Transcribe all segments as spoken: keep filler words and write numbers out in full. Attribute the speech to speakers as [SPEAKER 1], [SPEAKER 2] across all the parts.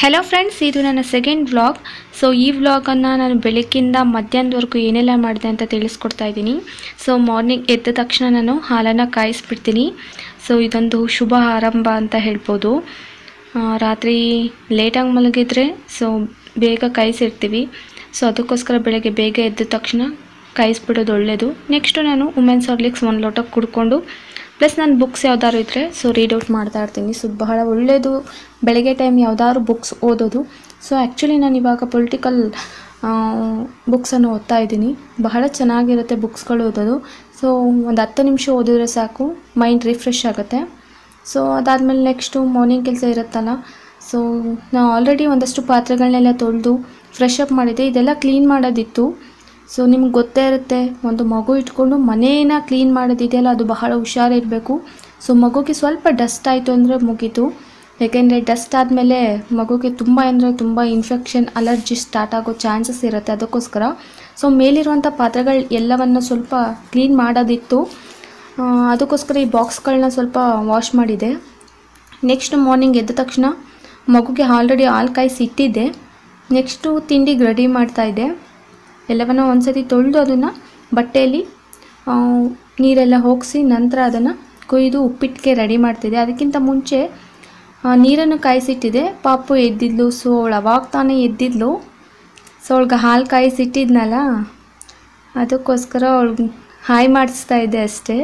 [SPEAKER 1] Hello friends, ಇದು ನನ್ನ second vlog. So ಈ ವ್ಲಾಗನ್ನು ನಾನು ಬೆಳಗ್ಗಿಂದ ಮಧ್ಯಾಹ್ನದವರೆಗೂ ಏನೆಲ್ಲ ಮಾಡಿದೆ ಅಂತ ತಿಳಿಸ್ಕೊಡ್ತಾ ಇದ್ದೀನಿ. ಸೊ ಮಾರ್ನಿಂಗ್ ಎದ್ದ ತಕ್ಷಣ ನಾನು ಹಾಲನ್ನು ಕಾಯಿಸ್ಬಿಡ್ತೀನಿ. ಸೊ ಇದೊಂದು ಶುಭ ಆರಂಭ ಅಂತ ಹೇಳ್ಬೋದು. ರಾತ್ರಿ ಲೇಟಾಗಿ ಮಲಗಿದ್ರೆ ಸೊ ಬೇಗ ಕಾಯಿಸಿರ್ತೀವಿ. ಸೊ ಅದಕ್ಕೋಸ್ಕರ ಬೆಳಗ್ಗೆ ಬೇಗ ಎದ್ದ ತಕ್ಷಣ ಕಾಯಿಸ್ಬಿಡೋದು ಒಳ್ಳೆಯದು. ನೆಕ್ಸ್ಟು ನಾನು ವುಮೆನ್ಸ್ ಹಾರ್ಲಿಕ್ಸ್ ಒಂದು ಲೋಟ ಕುಡ್ಕೊಂಡು ಪ್ಲಸ್ ನಾನು ಬುಕ್ಸ್ ಯಾವ್ದಾದ್ರು ಇದ್ದರೆ ಸೊ ರೀಡ್ ಔಟ್ ಮಾಡ್ತಾ ಇರ್ತೀನಿ. ಸೊ ಬಹಳ ಒಳ್ಳೆಯದು ಬೆಳಗ್ಗೆ ಟೈಮ್ ಯಾವ್ದಾದ್ರು ಬುಕ್ಸ್ ಓದೋದು. ಸೊ ಆ್ಯಕ್ಚುಲಿ ನಾನು ಇವಾಗ ಪೊಲಿಟಿಕಲ್ ಬುಕ್ಸನ್ನು ಓದ್ತಾ ಇದ್ದೀನಿ. ಬಹಳ ಚೆನ್ನಾಗಿರುತ್ತೆ ಬುಕ್ಸ್ಗಳು ಓದೋದು. ಸೊ ಒಂದು ಹತ್ತು ನಿಮಿಷ ಓದಿದ್ರೆ ಸಾಕು, ಮೈಂಡ್ ರಿಫ್ರೆಶ್ ಆಗುತ್ತೆ. ಸೊ ಅದಾದಮೇಲೆ ನೆಕ್ಸ್ಟು ಮಾರ್ನಿಂಗ್ ಕೆಲಸ ಇರುತ್ತಲ್ಲ. ಸೊ ನಾನು ಆಲ್ರೆಡಿ ಒಂದಷ್ಟು ಪಾತ್ರೆಗಳನ್ನೆಲ್ಲ ತೊಳೆದು ಫ್ರೆಶ್ ಅಪ್ ಮಾಡಿದ್ದೆ. ಇದೆಲ್ಲ ಕ್ಲೀನ್ ಮಾಡೋದಿತ್ತು. ಸೊ ನಿಮ್ಗೆ ಗೊತ್ತೇ ಇರುತ್ತೆ, ಒಂದು ಮಗು ಇಟ್ಕೊಂಡು ಮನೇನ ಕ್ಲೀನ್ ಮಾಡೋದಿದೆಯಲ್ಲ ಅದು ಬಹಳ ಹುಷಾರಿರಬೇಕು. ಸೊ ಮಗುಗೆ ಸ್ವಲ್ಪ ಡಸ್ಟ್ ಆಯಿತು ಅಂದರೆ ಮುಗೀತು. ಯಾಕೆಂದರೆ ಡಸ್ಟ್ ಆದಮೇಲೆ ಮಗುಗೆ ತುಂಬ ಅಂದರೆ ತುಂಬ ಇನ್ಫೆಕ್ಷನ್, ಅಲರ್ಜಿ ಸ್ಟಾರ್ಟ್ ಆಗೋ ಚಾನ್ಸಸ್ ಇರುತ್ತೆ. ಅದಕ್ಕೋಸ್ಕರ ಸೊ ಮೇಲಿರುವಂಥ ಪಾತ್ರೆಗಳು ಎಲ್ಲವನ್ನು ಸ್ವಲ್ಪ ಕ್ಲೀನ್ ಮಾಡೋದಿತ್ತು. ಅದಕ್ಕೋಸ್ಕರ ಈ ಬಾಕ್ಸ್ಗಳನ್ನ ಸ್ವಲ್ಪ ವಾಶ್ ಮಾಡಿದೆ. ನೆಕ್ಸ್ಟ್ ಮಾರ್ನಿಂಗ್ ಎದ್ದ ತಕ್ಷಣ ಮಗುಗೆ ಆಲ್ರೆಡಿ ಹಾಲು ಕಾಯಿಸಿ ಇಟ್ಟಿದ್ದೆ. ನೆಕ್ಸ್ಟು ತಿಂಡಿಗೆ ರೆಡಿ ಮಾಡ್ತಾಯಿದ್ದೆ. ಎಲ್ಲವನ್ನು ಒಂದು ಸತಿ ತೊಳೆದು ಅದನ್ನು ಬಟ್ಟೆಯಲ್ಲಿ ನೀರೆಲ್ಲ ಹೋಗಿಸಿ ನಂತರ ಅದನ್ನು ಕೊಯ್ದು ಉಪ್ಪಿಟ್ಟಿಗೆ ರೆಡಿ ಮಾಡ್ತಿದ್ದೆ. ಅದಕ್ಕಿಂತ ಮುಂಚೆ ನೀರನ್ನು ಕಾಯಿಸಿಟ್ಟಿದ್ದೆ. ಪಾಪು ಎದ್ದಿದ್ಲು. ಸೊ ಅವಳು ಅವಾಗ ತಾನೇ ಎದ್ದಿದ್ಲು. ಸೊ ಅವಳಿಗೆ ಹಾಲು ಕಾಯಿಸಿಟ್ಟಿದ್ನಲ್ಲ, ಅದಕ್ಕೋಸ್ಕರ ಅವಳಿಗೆ ಹಾಯ್ ಮಾಡಿಸ್ತಾ ಇದ್ದೆ ಅಷ್ಟೇ.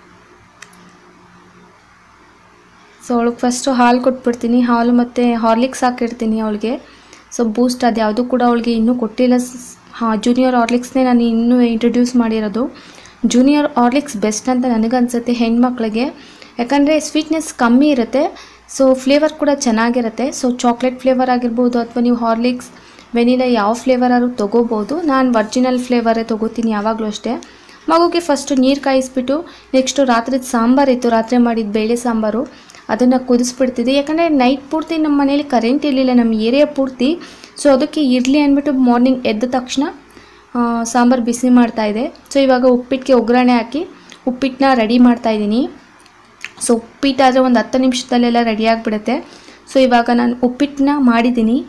[SPEAKER 1] ಸೊ ಅವಳಿಗೆ ಫಸ್ಟು ಹಾಲು ಕೊಟ್ಬಿಡ್ತೀನಿ. ಹಾಲು ಮತ್ತು ಹಾರ್ಲಿಕ್ಸ್ ಹಾಕಿರ್ತೀನಿ ಅವಳಿಗೆ. ಸೊ ಬೂಸ್ಟ್ ಅದು ಯಾವುದೂ ಕೂಡ ಅವಳಿಗೆ ಇನ್ನೂ ಕೊಟ್ಟಿಲ್ಲ. ಹಾಂ, ಜೂನಿಯರ್ ಹಾರ್ಲಿಕ್ಸ್ನೇ ನಾನು ಇನ್ನೂ ಇಂಟ್ರೊಡ್ಯೂಸ್ ಮಾಡಿರೋದು. ಜೂನಿಯರ್ ಹಾರ್ಲಿಕ್ಸ್ ಬೆಸ್ಟ್ ಅಂತ ನನಗನ್ಸುತ್ತೆ ಹೆಣ್ಮಕ್ಳಿಗೆ. ಯಾಕಂದರೆ ಸ್ವೀಟ್ನೆಸ್ ಕಮ್ಮಿ ಇರುತ್ತೆ. ಸೊ ಫ್ಲೇವರ್ ಕೂಡ ಚೆನ್ನಾಗಿರುತ್ತೆ. ಸೊ ಚಾಕ್ಲೇಟ್ ಫ್ಲೇವರ್ ಆಗಿರ್ಬೋದು ಅಥವಾ ನೀವು ಹಾರ್ಲಿಕ್ಸ್ ವೆನಿಲಾ ಯಾವ ಫ್ಲೇವರ್ ಆದ್ರೂ ತೊಗೋಬೋದು. ನಾನು ಒರ್ಜಿನಲ್ ಫ್ಲೇವರೇ ತೊಗೋತೀನಿ ಯಾವಾಗಲೂ ಅಷ್ಟೇ. ಮಗುಗೆ ಫಸ್ಟು ನೀರು ಕಾಯಿಸ್ಬಿಟ್ಟು ನೆಕ್ಸ್ಟು ರಾತ್ರಿದ ಸಾಂಬಾರಿತ್ತು, ರಾತ್ರಿ ಮಾಡಿದ ಬೇಳೆ ಸಾಂಬಾರು, ಅದನ್ನು ಕುದಿಸ್ಬಿಡ್ತಿದ್ದೆ. ಯಾಕಂದರೆ ನೈಟ್ ಪೂರ್ತಿ ನಮ್ಮ ಮನೇಲಿ ಕರೆಂಟ್ ಇರಲಿಲ್ಲ, ನಮ್ಮ ಏರಿಯಾ ಪೂರ್ತಿ. ಸೊ ಅದಕ್ಕೆ ಇರಲಿ ಅಂದ್ಬಿಟ್ಟು ಮಾರ್ನಿಂಗ್ ಎದ್ದ ತಕ್ಷಣ ಸಾಂಬಾರು ಬಿಸಿ ಮಾಡ್ತಾಯಿದ್ದೆ. ಸೊ ಇವಾಗ ಉಪ್ಪಿಟ್ಟಿಗೆ ಒಗ್ಗರಣೆ ಹಾಕಿ ಉಪ್ಪಿಟ್ಟನ್ನ ರೆಡಿ ಮಾಡ್ತಾಯಿದ್ದೀನಿ. ಸೊ ಉಪ್ಪಿಟ್ಟಾದರೆ ಒಂದು ಹತ್ತು ನಿಮಿಷದಲ್ಲೆಲ್ಲ ರೆಡಿ ಆಗಿಬಿಡುತ್ತೆ. ಸೊ ಇವಾಗ ನಾನು ಉಪ್ಪಿಟ್ಟನ್ನ ಮಾಡಿದ್ದೀನಿ.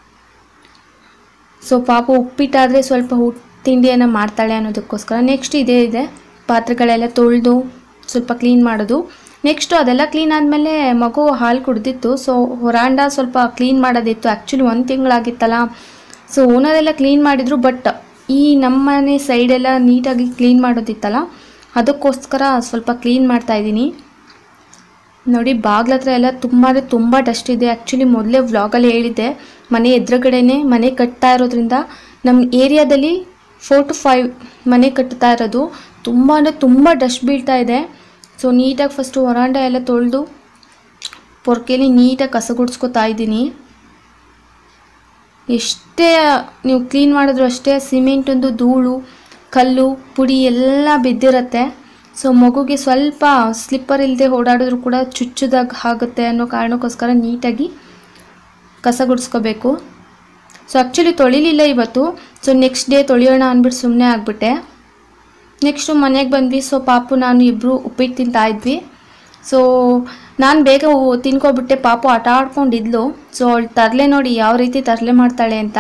[SPEAKER 1] ಸೊ ಪಾಪ ಉಪ್ಪಿಟ್ಟಾದರೆ ಸ್ವಲ್ಪ ಊಟ ತಿಂಡಿಯನ್ನು ಮಾಡ್ತಾಳೆ ಅನ್ನೋದಕ್ಕೋಸ್ಕರ. ನೆಕ್ಸ್ಟ್ ಇದೇ ಇದೆ, ಪಾತ್ರೆಗಳೆಲ್ಲ ತೊಳೆದು ಸ್ವಲ್ಪ ಕ್ಲೀನ್ ಮಾಡೋದು. ನೆಕ್ಸ್ಟು ಅದೆಲ್ಲ ಕ್ಲೀನ್ ಆದಮೇಲೆ ಮಗು ಹಾಲು ಕುಡ್ದಿತ್ತು. ಸೊ ಹೊರಾಂಡ ಸ್ವಲ್ಪ ಕ್ಲೀನ್ ಮಾಡೋದಿತ್ತು. ಆ್ಯಕ್ಚುಲಿ ಒಂದು ತಿಂಗಳಾಗಿತ್ತಲ್ಲ. ಸೊ ಓನರೆಲ್ಲ ಕ್ಲೀನ್ ಮಾಡಿದರು. ಬಟ್ ಈ ನಮ್ಮನೆ ಸೈಡೆಲ್ಲ ನೀಟಾಗಿ ಕ್ಲೀನ್ ಮಾಡೋದಿತ್ತಲ್ಲ, ಅದಕ್ಕೋಸ್ಕರ ಸ್ವಲ್ಪ ಕ್ಲೀನ್ ಮಾಡ್ತಾಯಿದ್ದೀನಿ. ನೋಡಿ, ಬಾಗ್ಲ ಹತ್ರ ಎಲ್ಲ ತುಂಬ ಅಂದರೆ ತುಂಬ ಡಸ್ಟ್ ಇದೆ. ಆ್ಯಕ್ಚುಲಿ ಮೊದಲೇ ವ್ಲಾಗಲ್ಲಿ ಹೇಳಿದ್ದೆ, ಮನೆ ಎದುರುಗಡೆನೇ ಮನೆ ಕಟ್ತಾ ಇರೋದ್ರಿಂದ ನಮ್ಮ ಏರಿಯಾದಲ್ಲಿ ಫೋರ್ ಟು ಫೈವ್ ಮನೆ ಕಟ್ತಾ ಇರೋದು. ತುಂಬ ಅಂದರೆ ತುಂಬ ಡಸ್ಟ್ ಬೀಳ್ತಾ ಇದೆ. ಸೊ ನೀಟಾಗಿ ಫಸ್ಟು ಹೊರಾಂಡ ಎಲ್ಲ ತೊಳೆದು ಪೊರ್ಕೆಲಿ ನೀಟಾಗಿ ಕಸ ಗುಡಿಸ್ಕೊತಾ ಇದ್ದೀನಿ. ಎಷ್ಟೇ ನೀವು ಕ್ಲೀನ್ ಮಾಡಿದ್ರು ಅಷ್ಟೇ ಸಿಮೆಂಟೊಂದು ಧೂಳು, ಕಲ್ಲು, ಪುಡಿ ಎಲ್ಲ ಬಿದ್ದಿರುತ್ತೆ. ಸೊ ಮಗುಗೆ ಸ್ವಲ್ಪ ಸ್ಲಿಪ್ಪರ್ ಇಲ್ಲದೆ ಓಡಾಡಿದ್ರು ಕೂಡ ಚುಚ್ಚುದಾಗ ಆಗುತ್ತೆ ಅನ್ನೋ ಕಾರಣಕ್ಕೋಸ್ಕರ ನೀಟಾಗಿ ಕಸ ಗುಡಿಸ್ಕೋಬೇಕು. ಸೊ ಆ್ಯಕ್ಚುಲಿ ತೊಳಿಲಿಲ್ಲ ಇವತ್ತು. ಸೊ ನೆಕ್ಸ್ಟ್ ಡೇ ತೊಳೆಯೋಣ ಅಂದ್ಬಿಟ್ಟು ಸುಮ್ಮನೆ ಆಗಿಬಿಟ್ಟೆ. ನೆಕ್ಸ್ಟು ಮನೆಗೆ ಬಂದ್ವಿ. ಸೊ ಪಾಪು ನಾನು ಇಬ್ಬರು ಉಪ್ಪಿಟ್ಟು ತಿಂತಾಯಿದ್ವಿ. ಸೊ ನಾನು ಬೇಗ ತಿನ್ಕೊಬಿಟ್ಟೆ. ಪಾಪು ಆಟ ಆಡ್ಕೊಂಡಿದ್ಲು. ಸೊ ಅವಳು ತರಲೆ ನೋಡಿ ಯಾವ ರೀತಿ ತರಲೆ ಮಾಡ್ತಾಳೆ ಅಂತ.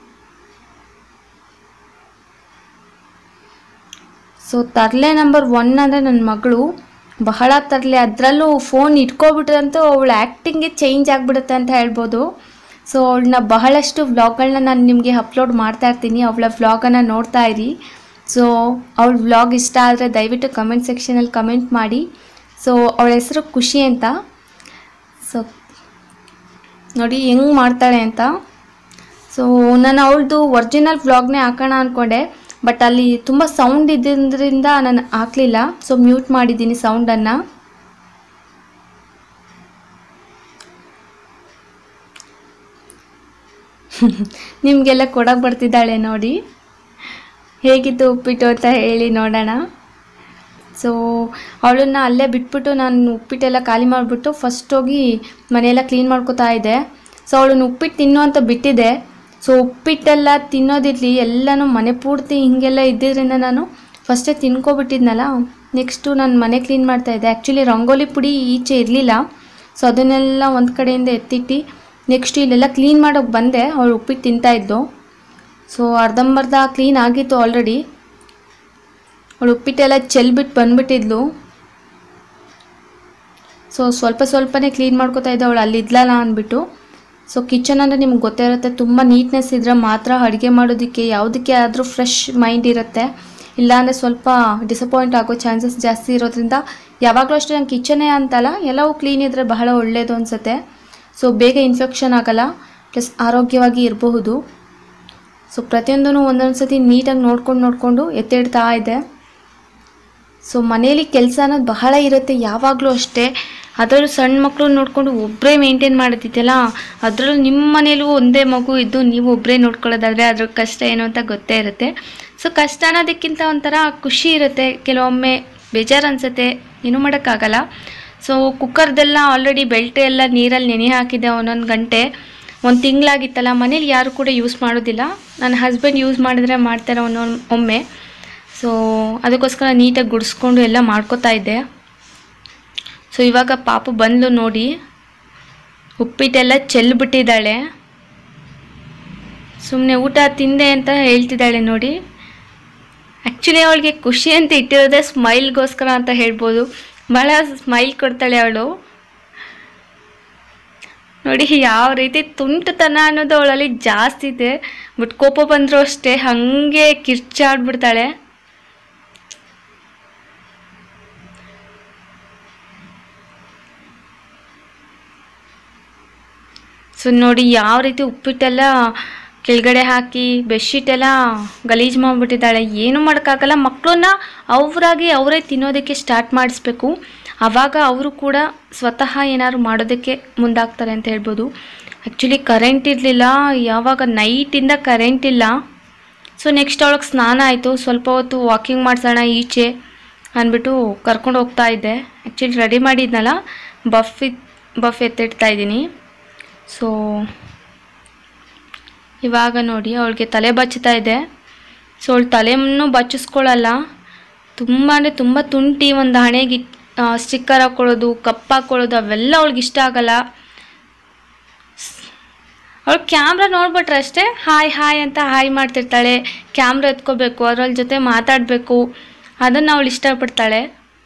[SPEAKER 1] ಸೊ ತರಲೆ ನಂಬರ್ ಒನ್ ಅಂದರೆ ನನ್ನ ಮಗಳು. ಬಹಳ ತರಲೆ. ಅದರಲ್ಲೂ ಫೋನ್ ಇಟ್ಕೊಬಿಟ್ರಂತೂ ಅವಳ ಆ್ಯಕ್ಟಿಂಗೇ ಚೇಂಜ್ ಆಗಿಬಿಡುತ್ತೆ ಅಂತ ಹೇಳ್ಬೋದು. ಸೊ ಅವಳನ್ನ ಬಹಳಷ್ಟು ವ್ಲಾಗ್ಗಳನ್ನ ನಾನು ನಿಮಗೆ ಅಪ್ಲೋಡ್ ಮಾಡ್ತಾ ಇರ್ತೀನಿ. ಅವಳ ವ್ಲಾಗನ್ನು ನೋಡ್ತಾ ಇರಿ. ಸೊ ಅವಳ ವ್ಲಾಗ್ ಇಷ್ಟ ಆದರೆ ದಯವಿಟ್ಟು ಕಮೆಂಟ್ ಸೆಕ್ಷನಲ್ಲಿ ಕಮೆಂಟ್ ಮಾಡಿ. ಸೊ ಅವಳ ಹೆಸರು ಖುಷಿ ಅಂತ. ಸೊ ನೋಡಿ ಹೆಂಗೆ ಮಾಡ್ತಾಳೆ ಅಂತ. ಸೊ ನಾನು ಅವಳದು ಒರಿಜಿನಲ್ ವ್ಲಾಗ್ನೇ ಹಾಕೋಣ ಅಂದ್ಕೊಂಡೆ. ಬಟ್ ಅಲ್ಲಿ ತುಂಬ ಸೌಂಡ್ ಇದ್ದಿದ್ದರಿಂದ ನಾನು ಹಾಕಲಿಲ್ಲ. ಸೊ ಮ್ಯೂಟ್ ಮಾಡಿದ್ದೀನಿ ಸೌಂಡನ್ನು. ನಿಮಗೆಲ್ಲ ಕೊಡೋಕೆ ಬರ್ತಿದ್ದಾಳೆ ನೋಡಿ. ಹೇಗಿತ್ತು ಉಪ್ಪಿಟ್ಟು ಅಂತ ಹೇಳಿ ನೋಡೋಣ. ಸೊ ಅವಳನ್ನು ಅಲ್ಲೇ ಬಿಟ್ಬಿಟ್ಟು ನಾನು ಉಪ್ಪಿಟ್ಟೆಲ್ಲ ಖಾಲಿ ಮಾಡಿಬಿಟ್ಟು ಫಸ್ಟ್ ಹೋಗಿ ಮನೆಯೆಲ್ಲ ಕ್ಲೀನ್ ಮಾಡ್ಕೋತಾ ಇದ್ದೆ. ಸೊ ಅವಳನ್ನು ಉಪ್ಪಿಟ್ಟು ತಿನ್ನೋ ಅಂತ ಬಿಟ್ಟಿದ್ದೆ. ಸೊ ಉಪ್ಪಿಟ್ಟೆಲ್ಲ ತಿನ್ನೋದಿರಲಿ, ಎಲ್ಲನೂ ಮನೆ ಪೂರ್ತಿ ಹೀಗೆಲ್ಲ ಇದ್ದಿದ್ದರಿಂದ ನಾನು ಫಸ್ಟೇ ತಿನ್ಕೊಬಿಟ್ಟಿದ್ನಲ್ಲ. ನೆಕ್ಸ್ಟು ನಾನು ಮನೆ ಕ್ಲೀನ್ ಮಾಡ್ತಾಯಿದ್ದೆ. ಆ್ಯಕ್ಚುಲಿ ರಂಗೋಲಿ ಪುಡಿ ಈಚೆ ಇರಲಿಲ್ಲ. ಸೊ ಅದನ್ನೆಲ್ಲ ಒಂದು ಕಡೆಯಿಂದ ಎತ್ತಿಟ್ಟು ನೆಕ್ಸ್ಟ್ ಇಲ್ಲೆಲ್ಲ ಕ್ಲೀನ್ ಮಾಡೋಕ್ಕೆ ಬಂದೆ. ಅವಳು ಉಪ್ಪಿಟ್ಟು ತಿಂತಾಯಿದ್ದು. ಸೊ ಅರ್ಧಂಬರ್ಧ ಕ್ಲೀನ್ ಆಗಿತ್ತು ಆಲ್ರೆಡಿ. ಅವಳು ಉಪ್ಪಿಟ್ಟೆಲ್ಲ ಚೆಲ್ಬಿಟ್ಟು ಬಂದ್ಬಿಟ್ಟಿದ್ಲು. ಸೊ ಸ್ವಲ್ಪ ಸ್ವಲ್ಪನೇ ಕ್ಲೀನ್ ಮಾಡ್ಕೋತಾ ಇದ್ದೆ ಅವಳು ಅಲ್ಲಿ ಇದ್ಲಲ್ಲ ಅಂದ್ಬಿಟ್ಟು. ಸೊ ಕಿಚನ್ ಅಂದರೆ ನಿಮ್ಗೆ ಗೊತ್ತೇ ಇರುತ್ತೆ, ತುಂಬ ನೀಟ್ನೆಸ್ ಇದ್ದರೆ ಮಾತ್ರ ಅಡುಗೆ ಮಾಡೋದಕ್ಕೆ ಯಾವುದಕ್ಕೆ ಆದರೂ ಫ್ರೆಶ್ ಮೈಂಡ್ ಇರುತ್ತೆ. ಇಲ್ಲಾಂದರೆ ಸ್ವಲ್ಪ ಡಿಸಪಾಯಿಂಟ್ ಆಗೋ ಚಾನ್ಸಸ್ ಜಾಸ್ತಿ ಇರೋದ್ರಿಂದ ಯಾವಾಗಲೂ ಅಷ್ಟೇ ನಂಗೆ ಕಿಚನೇ ಅಂತಲ್ಲ, ಎಲ್ಲವೂ ಕ್ಲೀನ್ ಇದ್ದರೆ ಬಹಳ ಒಳ್ಳೆಯದು ಅನಿಸುತ್ತೆ. ಸೊ ಬೇಗ ಇನ್ಫೆಕ್ಷನ್ ಆಗಲ್ಲ, ಪ್ಲಸ್ ಆರೋಗ್ಯವಾಗಿ ಇರಬಹುದು. ಸೊ ಪ್ರತಿಯೊಂದೂ ಒಂದೊಂದು ಸತಿ ನೀಟಾಗಿ ನೋಡ್ಕೊಂಡು ನೋಡಿಕೊಂಡು ಎತ್ತಿಡ್ತಾ ಇದೆ. ಸೊ ಮನೇಲಿ ಕೆಲಸ ಅನ್ನೋದು ಬಹಳ ಇರುತ್ತೆ ಯಾವಾಗಲೂ ಅಷ್ಟೇ. ಅದರಲ್ಲೂ ಸಣ್ಣ ಮಕ್ಕಳು ನೋಡಿಕೊಂಡು ಒಬ್ಬರೇ ಮೇಂಟೈನ್ ಮಾಡೋದಿದೆಯಲ್ಲ, ಅದರಲ್ಲೂ ನಿಮ್ಮ ಮನೇಲೂ ಒಂದೇ ಮಗು ಇದ್ದು ನೀವು ಒಬ್ಬರೇ ನೋಡ್ಕೊಳ್ಳೋದಾದರೆ ಅದ್ರ ಕಷ್ಟ ಏನು ಅಂತ ಗೊತ್ತೇ ಇರುತ್ತೆ. ಸೊ ಕಷ್ಟ ಅನ್ನೋದಕ್ಕಿಂತ ಒಂಥರ ಖುಷಿ ಇರುತ್ತೆ, ಕೆಲವೊಮ್ಮೆ ಬೇಜಾರು ಅನಿಸುತ್ತೆ, ಏನೂ ಮಾಡೋಕ್ಕಾಗಲ್ಲ. ಸೊ ಕುಕ್ಕರ್ದೆಲ್ಲ ಆಲ್ರೆಡಿ ಬೆಲ್ಟೆ ಎಲ್ಲ ನೀರಲ್ಲಿ ನೆನೆ ಹಾಕಿದ್ದೆ ಒಂದೊಂದು ಗಂಟೆ. ಒಂದು ತಿಂಗಳಾಗಿತ್ತಲ್ಲ, ಮನೇಲಿ ಯಾರು ಕೂಡ ಯೂಸ್ ಮಾಡೋದಿಲ್ಲ. ನನ್ನ ಹಸ್ಬೆಂಡ್ ಯೂಸ್ ಮಾಡಿದ್ರೆ ಮಾಡ್ತಾರೆ ಒಂದೊಂದು ಒಮ್ಮೆ. ಸೊ ಅದಕ್ಕೋಸ್ಕರ ನೀಟಾಗಿ ಗುಡಿಸ್ಕೊಂಡು ಎಲ್ಲ ಮಾಡ್ಕೋತಾ ಇದ್ದೆ. ಸೊ ಇವಾಗ ಪಾಪು ಬಂದು ನೋಡಿ ಉಪ್ಪಿಟ್ಟೆಲ್ಲ ಚೆಲ್ಬಿಟ್ಟಿದ್ದಾಳೆ. ಸುಮ್ಮನೆ ಊಟ ತಿಂದೆ ಅಂತ ಹೇಳ್ತಿದ್ದಾಳೆ ನೋಡಿ. ಆ್ಯಕ್ಚುಲಿ ಅವಳಿಗೆ ಖುಷಿ ಅಂತ ಇಟ್ಟಿರೋದೇ ಸ್ಮೈಲ್ಗೋಸ್ಕರ ಅಂತ ಹೇಳ್ಬೋದು. ಭಾಳ ಸ್ಮೈಲ್ ಕೊಡ್ತಾಳೆ ಅವಳು ನೋಡಿ. ಯಾವ ರೀತಿ ತುಂಟತನ ಅನ್ನೋದು ಅವಳಲ್ಲಿ ಜಾಸ್ತಿ ಇದೆ. ಬಟ್ ಕೋಪ ಬಂದರೂ ಅಷ್ಟೇ ಹಾಗೆ ಕಿರ್ಚಾಡ್ಬಿಡ್ತಾಳೆ. ಸೊ ನೋಡಿ ಯಾವ ರೀತಿ ಉಪ್ಪಿಟ್ಟೆಲ್ಲ ಕೆಳಗಡೆ ಹಾಕಿ ಬೆಡ್ಶೀಟೆಲ್ಲ ಗಲೀಜು ಮಾಡಿಬಿಟ್ಟಿದ್ದಾಳೆ. ಏನೂ ಮಾಡೋಕ್ಕಾಗಲ್ಲ. ಮಕ್ಕಳನ್ನ ಅವರಾಗಿ ಅವರೇ ತಿನ್ನೋದಕ್ಕೆ ಸ್ಟಾರ್ಟ್ ಮಾಡಿಸ್ಬೇಕು. ಆವಾಗ ಅವರು ಕೂಡ ಸ್ವತಃ ಏನಾದ್ರು ಮಾಡೋದಕ್ಕೆ ಮುಂದಾಗ್ತಾರೆ ಅಂತ ಹೇಳ್ಬೋದು. ಆ್ಯಕ್ಚುಲಿ ಕರೆಂಟ್ ಇರಲಿಲ್ಲ, ಯಾವಾಗ ನೈಟಿಂದ ಕರೆಂಟ್ ಇಲ್ಲ. ಸೊ ನೆಕ್ಸ್ಟ್ ಅವಳಿಗೆ ಸ್ನಾನ ಆಯಿತು. ಸ್ವಲ್ಪ ಹೊತ್ತು ವಾಕಿಂಗ್ ಮಾಡಿಸೋಣ ಈಚೆ ಅಂದ್ಬಿಟ್ಟು ಕರ್ಕೊಂಡು ಹೋಗ್ತಾ ಇದ್ದೆ. ಆ್ಯಕ್ಚುಲಿ ರೆಡಿ ಮಾಡಿದ್ನಲ್ಲ, ಬಫ್ ಬಫ್ ಎತ್ತಿಡ್ತಾ ಇದ್ದೀನಿ. ಸೊ ಇವಾಗ ನೋಡಿ ಅವಳಿಗೆ ತಲೆ ಬಚ್ಚುತ್ತಾ ಇದೆ. ಸೊ ಅವಳು ತಲೆಯನ್ನು ಬಚ್ಚಿಸ್ಕೊಳ್ಳಲ್ಲ, ತುಂಬ ಅಂದರೆ ತುಂಬ ತುಂಟಿ. ಒಂದು ಹಣೆಗೆ ಸ್ಟಿಕ್ಕರ್ ಹಾಕ್ಕೊಳ್ಳೋದು, ಕಪ್ ಹಾಕ್ಕೊಳ್ಳೋದು ಅವೆಲ್ಲ ಅವಳಿಗೆ ಇಷ್ಟ ಆಗಲ್ಲ. ಅವಳು ಕ್ಯಾಮ್ರಾ ನೋಡ್ಬಿಟ್ರೆ ಅಷ್ಟೇ ಹಾಯ್ ಹಾಯ್ ಅಂತ ಹಾಯ್ ಮಾಡ್ತಿರ್ತಾಳೆ. ಕ್ಯಾಮ್ರಾ ಎತ್ಕೋಬೇಕು, ಅದ್ರೊಳ ಜೊತೆ ಮಾತಾಡಬೇಕು, ಅದನ್ನು ಅವಳು ಇಷ್ಟಪಡ್ತಾಳೆ.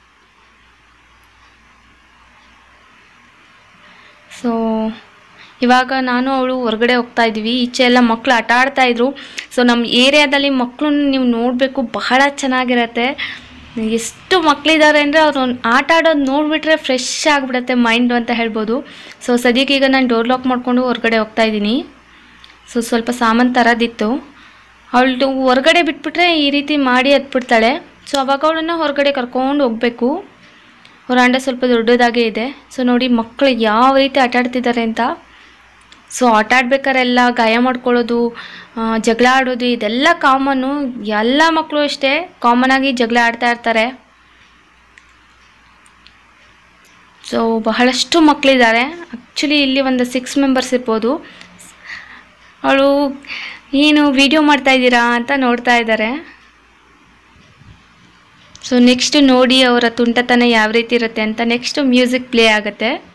[SPEAKER 1] ಸೊ ಇವಾಗ ನಾನು ಅವಳು ಹೊರಗಡೆ ಹೋಗ್ತಾ ಇದ್ವಿ. ಈಚೆ ಎಲ್ಲ ಮಕ್ಕಳು ಆಟ ಆಡ್ತಾಯಿದ್ರು. ಸೊ ನಮ್ಮ ಏರಿಯಾದಲ್ಲಿ ಮಕ್ಕಳನ್ನ ನೀವು ನೋಡಬೇಕು, ಬಹಳ ಚೆನ್ನಾಗಿರತ್ತೆ. ಎಷ್ಟು ಮಕ್ಕಳಿದ್ದಾರೆ ಅಂದರೆ ಅವ್ರು ಆಟ ಆಡೋದು ನೋಡಿಬಿಟ್ರೆ ಫ್ರೆಶ್ ಆಗಿಬಿಡುತ್ತೆ ಮೈಂಡು ಅಂತ ಹೇಳ್ಬೋದು. ಸೊ ಸದ್ಯಕ್ಕೆ ಈಗ ನಾನು ಡೋರ್ ಲಾಕ್ ಮಾಡಿಕೊಂಡು ಹೊರಗಡೆ ಹೋಗ್ತಾ ಇದ್ದೀನಿ. ಸೊ ಸ್ವಲ್ಪ ಸಾಮಾನು ತರೋದಿತ್ತು. ಅವಳು ಹೊರಗಡೆ ಬಿಟ್ಬಿಟ್ರೆ ಈ ರೀತಿ ಮಾಡಿ ಹತ್ಬಿಡ್ತಾಳೆ. ಸೊ ಅವಾಗ ಅವಳನ್ನು ಹೊರಗಡೆ ಕರ್ಕೊಂಡು ಹೋಗಬೇಕು. ಅವ್ರ ಅಂಡ ಸ್ವಲ್ಪ ದೊಡ್ಡದಾಗೇ ಇದೆ. ಸೊ ನೋಡಿ ಮಕ್ಕಳು ಯಾವ ರೀತಿ ಆಟ ಆಡ್ತಿದ್ದಾರೆ ಅಂತ. ಸೊ ಆಟ ಆಡ್ಬೇಕಾರೆಲ್ಲ ಗಾಯ ಮಾಡ್ಕೊಳ್ಳೋದು, ಜಗಳ ಆಡೋದು ಇದೆಲ್ಲ ಕಾಮನ್ನು. ಎಲ್ಲ ಮಕ್ಕಳು ಅಷ್ಟೇ ಕಾಮನ್ ಆಗಿ ಜಗಳ ಆಡ್ತಾ ಇರ್ತಾರೆ. ಸೊ ಬಹಳಷ್ಟು ಮಕ್ಕಳಿದ್ದಾರೆ. ಆ್ಯಕ್ಚುಲಿ ಇಲ್ಲಿ ಒಂದು ಸಿಕ್ಸ್ ಮೆಂಬರ್ಸ್ ಇರ್ಬೋದು. ಅವಳು ಏನು ವಿಡಿಯೋ ಮಾಡ್ತಾ ಇದ್ದೀರಾ ಅಂತ ನೋಡ್ತಾ ಇದ್ದಾರೆ. ಸೊ ನೆಕ್ಸ್ಟ್ ನೋಡಿ ಅವರ ತುಂಟತನ ಯಾವ ರೀತಿ ಇರುತ್ತೆ ಅಂತ ನೆಕ್ಸ್ಟ್ ಮ್ಯೂಸಿಕ್ ಪ್ಲೇ ಆಗುತ್ತೆ.